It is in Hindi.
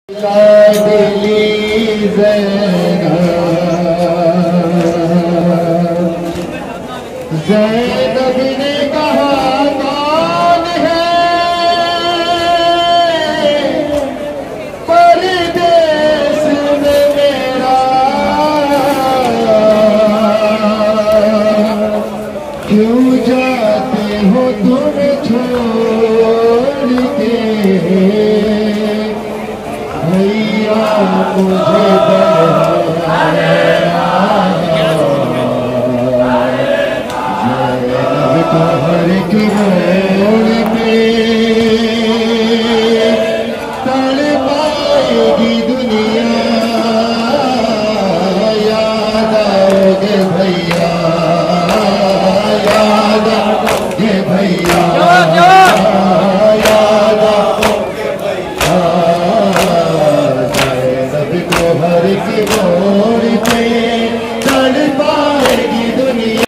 ज़ैनब ने कहा कौन है परदेस में मेरा, क्यों जाते हो तुम छोड़ के भैया मुझे हर की मोड़ पे तड़ पाएगी दुनिया, याद आओगे भैया, याद आओगे भैया, याद आओगे भैया, ज़ैनब को हर की मोड़ पे